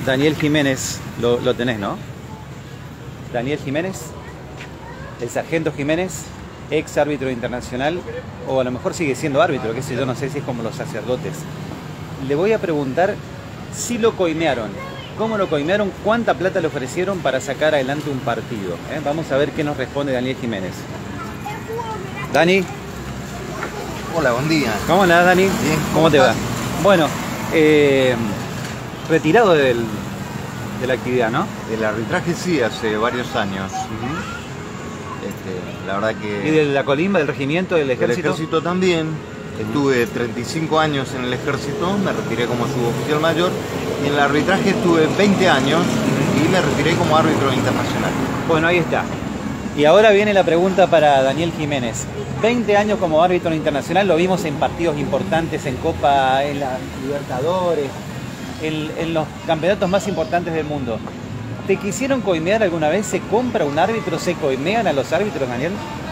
Daniel Jiménez, lo tenés, ¿no? Daniel Jiménez, el sargento Jiménez, ex árbitro internacional, o a lo mejor sigue siendo árbitro, qué sé yo, no sé si es como los sacerdotes. Le voy a preguntar si lo coimearon, cómo lo coimearon, cuánta plata le ofrecieron para sacar adelante un partido. Vamos a ver qué nos responde Daniel Jiménez. Dani. Hola, buen día. ¿Cómo andás, Dani? Bien. ¿Cómo te va? Bueno, retirado de la actividad, ¿no? El arbitraje sí, hace varios años. La verdad que... ¿Y de la colimba, del regimiento, del ejército? Del ejército también. Estuve 35 años en el ejército, me retiré como suboficial mayor, y en el arbitraje estuve 20 años y me retiré como árbitro internacional. Bueno, ahí está. Y ahora viene la pregunta para Daniel Jiménez. 20 años como árbitro internacional, lo vimos en partidos importantes, en Copa, en la Libertadores, en los campeonatos más importantes del mundo. ¿Te quisieron coimear alguna vez? ¿Se compra un árbitro? ¿Se coimean a los árbitros, Daniel?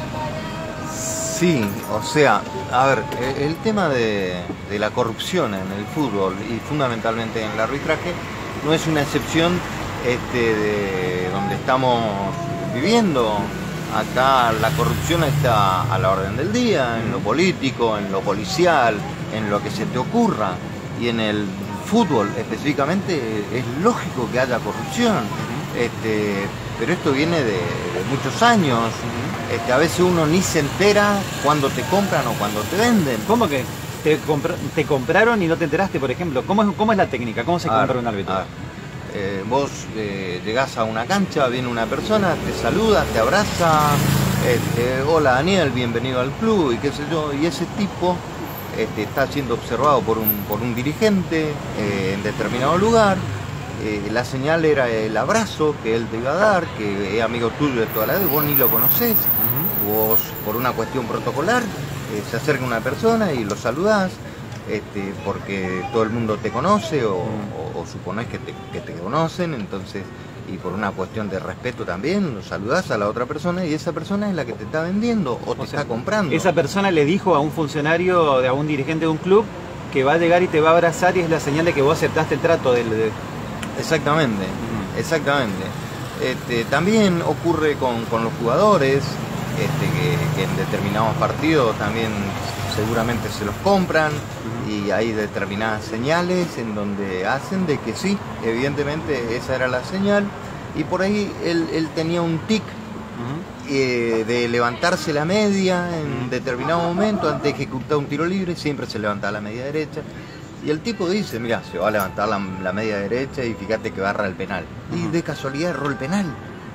Sí, o sea, a ver, el tema de la corrupción en el fútbol y fundamentalmente en el arbitraje no es una excepción de donde estamos viviendo. Acá la corrupción está a la orden del día, en lo político, en lo policial, en lo que se te ocurra. Y en el fútbol específicamente es lógico que haya corrupción, pero esto viene de muchos años. A veces uno ni se entera cuando te compran o cuando te venden. ¿Cómo que te compraron y no te enteraste, por ejemplo? ¿Cómo es la técnica? ¿Cómo se compra un árbitro? Vos llegás a una cancha, viene una persona, te saluda, te abraza, hola Daniel, bienvenido al club y qué sé yo, y ese tipo está siendo observado por un dirigente en determinado lugar. La señal era el abrazo que él te iba a dar, que es amigo tuyo de toda la vida, vos ni lo conocés, vos por una cuestión protocolar se acerca una persona y lo saludás. Porque todo el mundo te conoce o suponés que te conocen, entonces, y por una cuestión de respeto también, lo saludás a la otra persona y esa persona es la que te está vendiendo o te está comprando. Esa persona le dijo a un funcionario, a un dirigente de un club, que va a llegar y te va a abrazar y es la señal de que vos aceptaste el trato Exactamente, exactamente. También ocurre con los jugadores, que en determinados partidos también seguramente se los compran y hay determinadas señales en donde hacen de que sí, evidentemente esa era la señal y por ahí él tenía un tic de levantarse la media en determinado momento antes de ejecutar un tiro libre, siempre se levantaba la media derecha y el tipo dice, mira, se va a levantar la media derecha y fíjate que va a errar el penal y de casualidad erró el penal.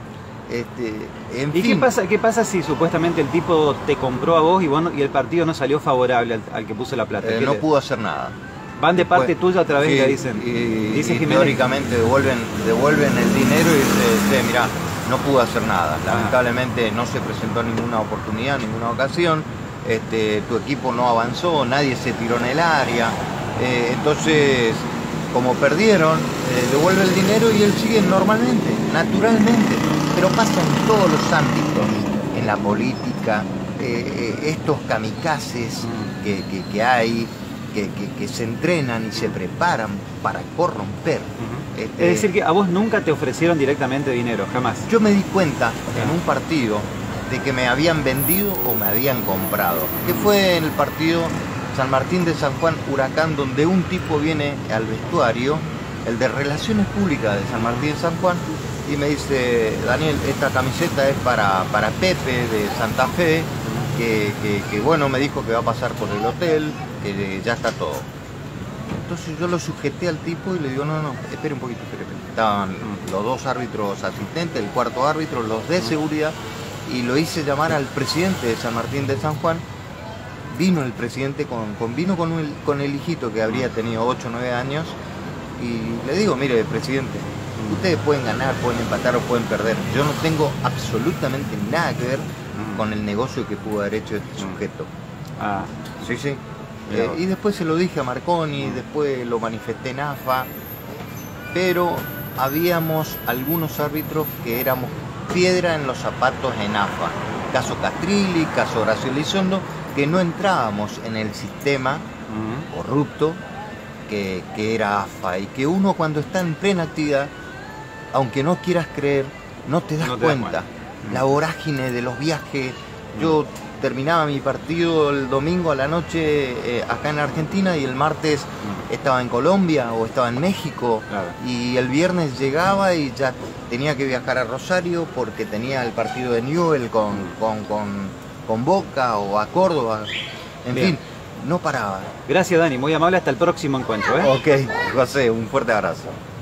En ¿Y fin. qué pasa si supuestamente el tipo te compró a vos y el partido no salió favorable al que puso la plata? No pudo hacer nada. Van de parte tuya otra vez, sí, le dicen. Y teóricamente devuelven el dinero y dice, mirá, no pudo hacer nada. Lamentablemente no se presentó ninguna oportunidad, ninguna ocasión. Tu equipo no avanzó, nadie se tiró en el área. Entonces, como perdieron, devuelve el dinero y él sigue normalmente, naturalmente. Pero pasa en todos los ámbitos, en la política, estos kamikazes que hay, que se entrenan y se preparan para corromper. Es decir, que a vos nunca te ofrecieron directamente dinero, jamás. Yo me di cuenta en un partido de que me habían vendido o me habían comprado, que fue en el partido San Martín de San Juan Huracán, donde un tipo viene al vestuario, el de Relaciones Públicas de San Martín de San Juan, y me dice, Daniel, esta camiseta es para Pepe de Santa Fe, que bueno, me dijo que va a pasar por el hotel, que ya está todo. Entonces yo lo sujeté al tipo y le digo, no, espere un poquito, espere. Estaban los dos árbitros asistentes, el cuarto árbitro, los de seguridad, y lo hice llamar al presidente de San Martín de San Juan. Vino el presidente vino con el hijito que habría tenido 8 o 9 años, y le digo, mire, presidente, ustedes pueden ganar, pueden empatar o pueden perder. Yo no tengo absolutamente nada que ver con el negocio que pudo haber hecho este sujeto. Sí. Y después se lo dije a Marconi, después lo manifesté en AFA, pero habíamos algunos árbitros que éramos piedra en los zapatos en AFA. Caso Castrilli, caso Horacio Elizondo, que no entrábamos en el sistema corrupto que era AFA y que uno cuando está en plena actividad, aunque no quieras creer, no te das cuenta. La vorágine de los viajes. Yo terminaba mi partido el domingo a la noche acá en Argentina y el martes estaba en Colombia o estaba en México, Claro. y el viernes llegaba y ya tenía que viajar a Rosario porque tenía el partido de Newell con Boca, o a Córdoba, en Bien. fin, no paraba. Gracias, Dani, muy amable, hasta el próximo encuentro. Ok, José, un fuerte abrazo.